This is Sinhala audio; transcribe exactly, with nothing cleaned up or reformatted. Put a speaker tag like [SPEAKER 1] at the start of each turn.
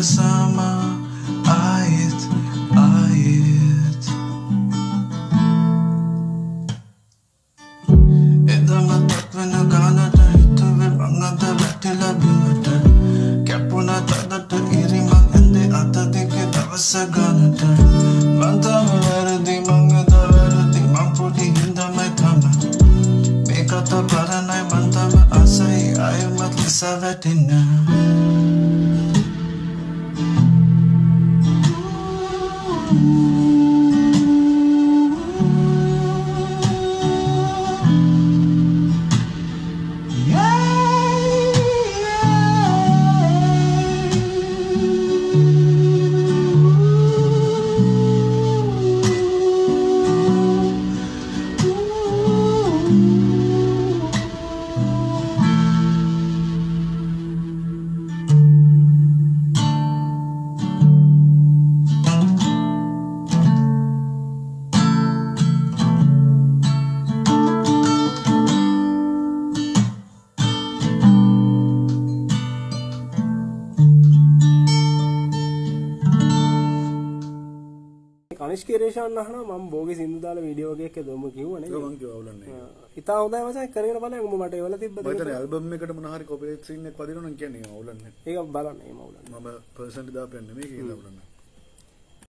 [SPEAKER 1] bersama ait ait. Eda matak vena gana da hitu ve bangada batila bimata. Kapuna tada da irimang ende ata dike tavasa gana da. Manta verdi mangada verdi mampudi hinda mai tama. Bekata paranai manta ma asai ayu mat lisa vetina.
[SPEAKER 2] කනිෂ්කේරේෂන් අහනවා මම බෝගේ සින්දු දාලා වීඩියෝ එකක් එකදොම කිව්වනේ.
[SPEAKER 3] ඒක මං කිව්වා අවුලක් නැහැ.
[SPEAKER 2] ඉතින් හොඳයි මචං කරගෙන බලන්න උඹ මට ඒවල තිබ්බද?
[SPEAKER 3] මම හිතන්නේ ඇල්බම් එකට මොන හරි කොපිරයිට් සීන් එකක් වදිනවා නම් කියන්නේ අවුලක් නැහැ.
[SPEAKER 2] ඒක බලන්න එහෙම අවුලක්.
[SPEAKER 3] මම පර්සනලි දාපෙන්නේ නෙමෙයි ඒක අවුලක් නැහැ.